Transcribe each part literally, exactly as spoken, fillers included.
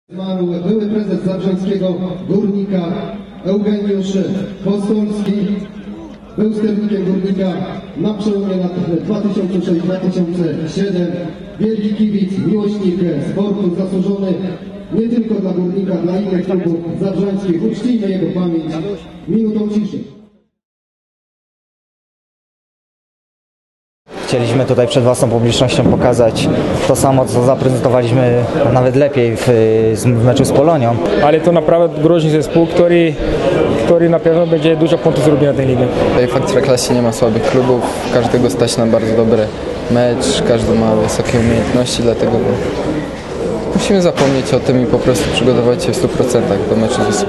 Zmarł były prezes Zabrzańskiego Górnika Eugeniusz Postolski. Był sternikiem Górnika na przełomie lat dwa tysiące szósty dwa tysiące siódmy. Wielki kibic, miłośnik sportu, zasłużony nie tylko dla Górnika, dla innych klubów zabrzańskich. Uczcijmy jego pamięć minutą ciszy. Chcieliśmy tutaj przed własną publicznością pokazać to samo, co zaprezentowaliśmy nawet lepiej w, w meczu z Polonią. Ale to naprawdę groźny zespół, który, który na pewno będzie dużo punktów zrobił na tej lidze. Fakt, że w klasie nie ma słabych klubów, każdego stać na bardzo dobry mecz, każdy ma wysokie umiejętności, dlatego musimy zapomnieć o tym i po prostu przygotować się w stu procentach do meczu z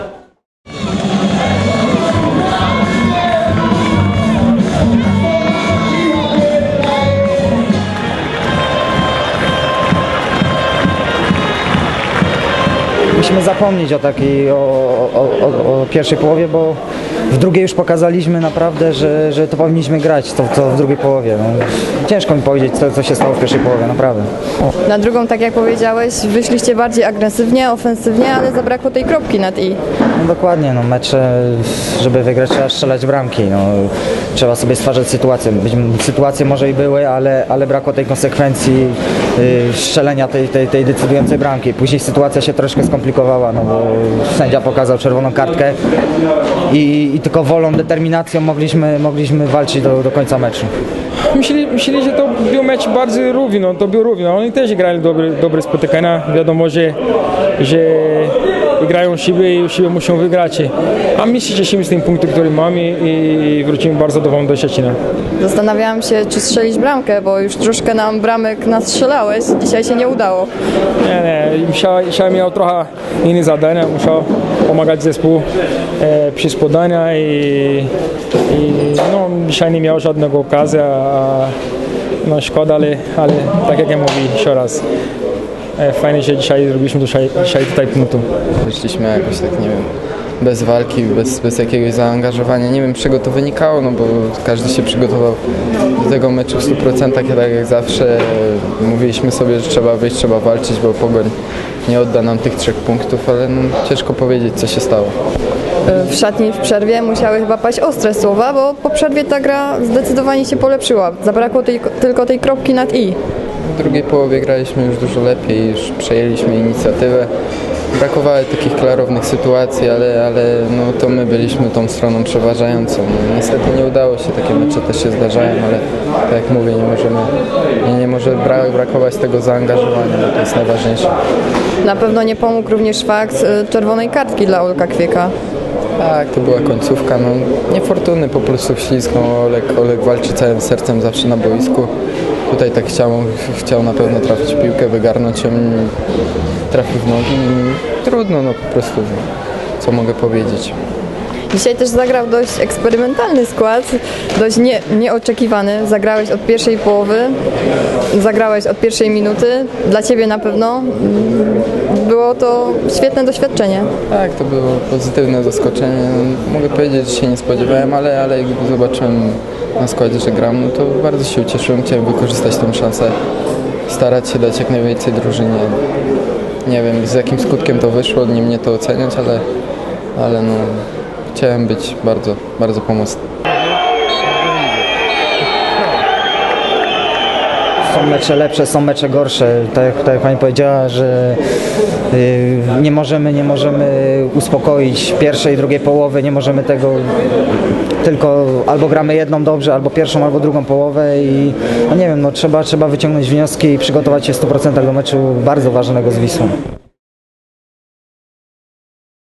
Musimy zapomnieć o takiej, o, o, o, o pierwszej połowie, bo w drugiej już pokazaliśmy naprawdę, że, że to powinniśmy grać, to, to w drugiej połowie. No, ciężko mi powiedzieć, co, co się stało w pierwszej połowie, naprawdę. Na drugą, tak jak powiedziałeś, wyszliście bardziej agresywnie, ofensywnie, ale zabrakło tej kropki nad i. No dokładnie, no mecze, żeby wygrać, trzeba strzelać bramki, no, trzeba sobie stwarzać sytuację. Sytuacje może i były, ale, ale brakło tej konsekwencji yy, strzelenia tej, tej, tej decydującej bramki. Później sytuacja się troszkę skomplikowała, no bo sędzia pokazał czerwoną kartkę i, i tylko wolą, determinacją mogliśmy, mogliśmy walczyć do, do końca meczu. Myśleli, myśleli, że to był mecz bardzo równy, to był równy. Oni też grali dobre, dobre spotykania. Wiadomo, że, że grają siebie i siebie muszą wygrać. A my się cieszymy z tym punktu, który mamy i wrócimy bardzo zadowoleni do Szczecina. Zastanawiałam się, czy strzelić bramkę, bo już troszkę nam bramek nastrzelałeś. Dzisiaj się nie udało. Nie, nie. Musiał, musiał miał trochę inne zadania. Musiał pomagać zespół e, przy podania i, i no, dzisiaj nie miał żadnego okazji. A, no szkoda, ale, ale tak jak ja mówię jeszcze raz. Fajnie, że dzisiaj zrobiliśmy dzisiaj, dzisiaj tutaj punktu. Wyszliśmy jakoś tak, nie wiem, bez walki, bez, bez jakiegoś zaangażowania. Nie wiem, z czego to wynikało, no bo każdy się przygotował do tego meczu w stu procentach. Ja tak jak zawsze mówiliśmy sobie, że trzeba wyjść, trzeba walczyć, bo Pogoń nie odda nam tych trzech punktów, ale no, ciężko powiedzieć, co się stało. W szatni w przerwie musiały chyba paść ostre słowa, bo po przerwie ta gra zdecydowanie się polepszyła. Zabrakło tej, tylko tej kropki nad i. W drugiej połowie graliśmy już dużo lepiej, już przejęliśmy inicjatywę. Brakowało takich klarownych sytuacji, ale, ale no, to my byliśmy tą stroną przeważającą. No, niestety nie udało się, takie mecze też się zdarzają, ale tak jak mówię, nie możemy, nie, nie może bra brakować tego zaangażowania, bo to jest najważniejsze. Na pewno nie pomógł również fakt czerwonej kartki dla Olka Kwieka. Tak, to była końcówka, no niefortunny, po prostu wślizgnął. Olek, Olek walczy całym sercem zawsze na boisku. Tutaj tak chciał, chciał na pewno trafić piłkę, wygarnąć ją, trafił w nogi. Trudno, no po prostu, co mogę powiedzieć. Dzisiaj też zagrał dość eksperymentalny skład, dość nie, nieoczekiwany. Zagrałeś od pierwszej połowy, zagrałeś od pierwszej minuty. Dla Ciebie na pewno było to świetne doświadczenie. Tak, to było pozytywne zaskoczenie. Mogę powiedzieć, że się nie spodziewałem, ale, ale gdy zobaczyłem na składzie, że gram, no to bardzo się ucieszyłem. Chciałem wykorzystać tę szansę, starać się dać jak najwięcej drużynie. Nie wiem, z jakim skutkiem to wyszło, nie mnie to oceniać, ale, ale no, chciałem być bardzo, bardzo pomocny. Są mecze lepsze, są mecze gorsze. Tak, tak jak Pani powiedziała, że yy, nie możemy, nie możemy uspokoić pierwszej, drugiej połowy, nie możemy tego, tylko albo gramy jedną dobrze, albo pierwszą, albo drugą połowę i no nie wiem, no trzeba, trzeba wyciągnąć wnioski i przygotować się w stu procentach do meczu bardzo ważnego z Wisłą.